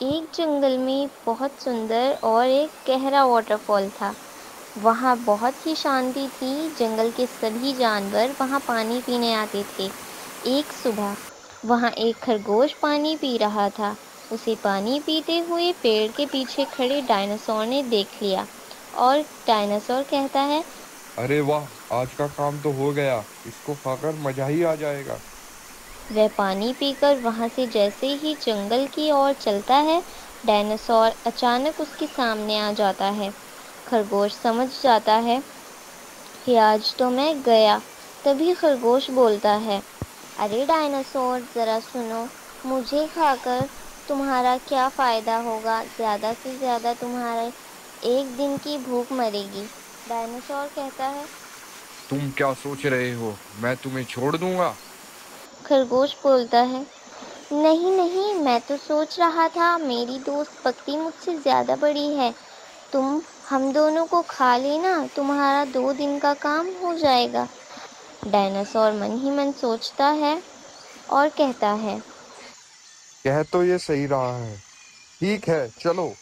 एक जंगल में बहुत सुंदर और एक गहरा वाटरफॉल था। वहाँ बहुत ही शांति थी। जंगल के सभी जानवर वहाँ पानी पीने आते थे। एक सुबह वहाँ एक खरगोश पानी पी रहा था। उसे पानी पीते हुए पेड़ के पीछे खड़े डायनासोर ने देख लिया और डायनासोर कहता है, अरे वाह, आज का काम तो हो गया। इसको खाकर मजा ही आ जाएगा। वह पानी पीकर वहाँ से जैसे ही जंगल की ओर चलता है, डायनासोर अचानक उसके सामने आ जाता है। खरगोश समझ जाता है कि आज तो मैं गया। तभी खरगोश बोलता है, अरे डायनासोर, ज़रा सुनो। मुझे खाकर तुम्हारा क्या फ़ायदा होगा? ज़्यादा से ज़्यादा तुम्हारे एक दिन की भूख मरेगी। डायनासोर कहता है। तुम क्या सोच रहे हो, मैं तुम्हें छोड़ दूंगा? खरगोश बोलता है, नहीं नहीं, मैं तो सोच रहा था मेरी दोस्त बकरी मुझसे ज़्यादा बड़ी है। तुम हम दोनों को खा लेना, तुम्हारा 2 दिन का काम हो जाएगा। डायनासोर मन ही मन सोचता है और कहता है। कह तो ये सही रहा है। ठीक है, चलो।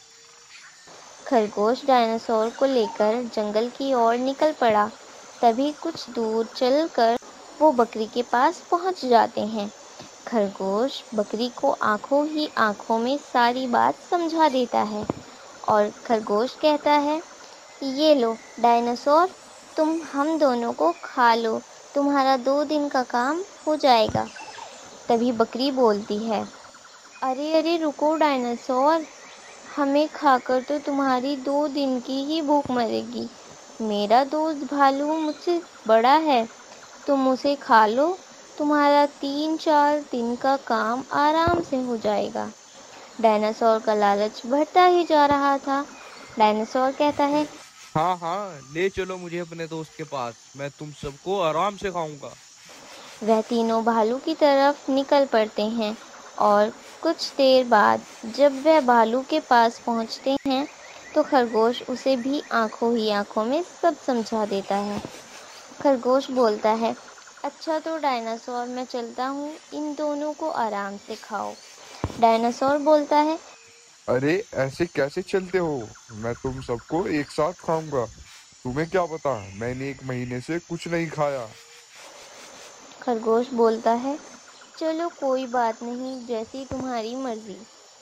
खरगोश डायनासोर को लेकर जंगल की ओर निकल पड़ा। तभी कुछ दूर चलकर वो बकरी के पास पहुंच जाते हैं। खरगोश बकरी को आंखों ही आंखों में सारी बात समझा देता है और खरगोश कहता है, ये लो डायनासोर, तुम हम दोनों को खा लो, तुम्हारा 2 दिन का काम हो जाएगा। तभी बकरी बोलती है, अरे अरे रुको डायनासोर, हमें खाकर तो तुम्हारी 2 दिन की ही भूख मरेगी। मेरा दोस्त भालू मुझसे बड़ा है, तुम उसे खा लो, तुम्हारा 3-4 दिन का काम आराम से हो जाएगा। डायनासोर का लालच बढ़ता ही जा रहा था। डायनासोर कहता है, हाँ हाँ, ले चलो मुझे अपने दोस्त के पास, मैं तुम सबको आराम से खाऊंगा। वह तीनों भालू की तरफ निकल पड़ते हैं और कुछ देर बाद जब वह भालू के पास पहुंचते हैं तो खरगोश उसे भी आंखों ही आंखों में सब समझा देता है। खरगोश बोलता है, अच्छा तो डायनासोर, मैं चलता हूँ, इन दोनों को आराम से खाओ। डायनासोर बोलता है, अरे ऐसे कैसे चलते हो? मैं तुम सबको एक साथ खाऊंगा। तुम्हें क्या पता, मैंने 1 महीने से कुछ नहीं खाया। खरगोश बोलता है, चलो कोई बात नहीं, जैसी तुम्हारी मर्जी।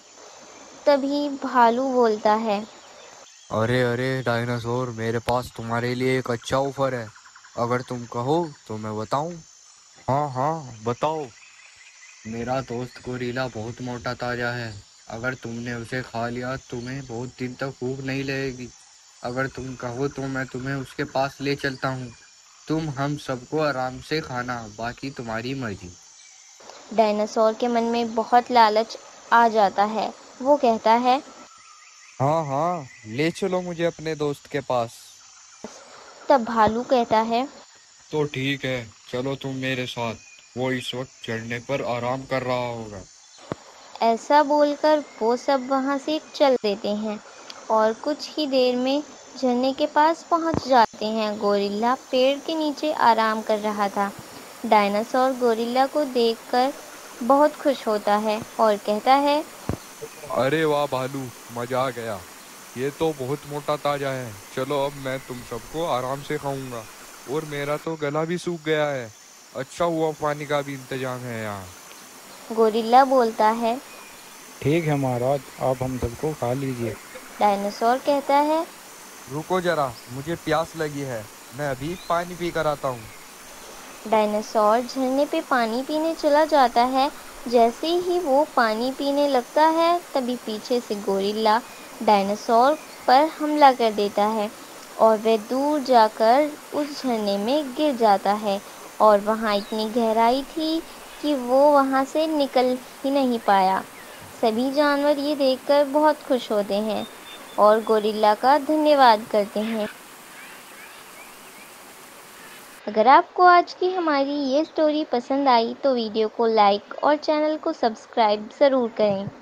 तभी भालू बोलता है, अरे अरे डायनासोर, मेरे पास तुम्हारे लिए एक अच्छा ऑफर है। अगर तुम कहो तो मैं बताऊं। हाँ हाँ, बताओ। मेरा दोस्त गोरीला बहुत मोटा ताजा है। अगर तुमने उसे खा लिया तुम्हें बहुत दिन तक भूख नहीं लगेगी। अगर तुम कहो तो मैं तुम्हें उसके पास ले चलता हूँ। तुम हम सबको आराम से खाना, बाकी तुम्हारी मर्जी। डायनासोर के मन में बहुत लालच आ जाता है। वो कहता है, हाँ हाँ, ले चलो मुझे अपने दोस्त के पास। तब भालू कहता है, तो ठीक है, चलो तुम मेरे साथ। वो इस वक्त चढ़ने पर आराम कर रहा होगा। ऐसा बोलकर वो सब वहाँ से चल देते हैं और कुछ ही देर में झरने के पास पहुँच जाते हैं। गोरिल्ला पेड़ के नीचे आराम कर रहा था। डायनासोर गोरिल्ला को देखकर बहुत खुश होता है और कहता है, अरे वाह भालू, मजा आ गया। ये तो बहुत मोटा ताजा है। चलो अब मैं तुम सबको आराम से खाऊंगा। और मेरा तो गला भी सूख गया है। अच्छा हुआ पानी का भी इंतजाम है यहाँ। गोरिल्ला बोलता है। ठीक है महाराज, आप हम सबको खा लीजिए। डायनासोर कहता है, रुको जरा, मुझे प्यास लगी है। मैं अभी पानी पी कर आता हूँ। डायनासोर झरने पे पानी पीने चला जाता है। जैसे ही वो पानी पीने लगता है तभी पीछे से गोरिल्ला डायनासोर पर हमला कर देता है और वह दूर जाकर उस झरने में गिर जाता है और वहाँ इतनी गहराई थी कि वो वहाँ से निकल ही नहीं पाया। सभी जानवर ये देखकर बहुत खुश होते हैं और गोरिल्ला का धन्यवाद करते हैं। अगर आपको आज की हमारी ये स्टोरी पसंद आई तो वीडियो को लाइक और चैनल को सब्सक्राइब ज़रूर करें।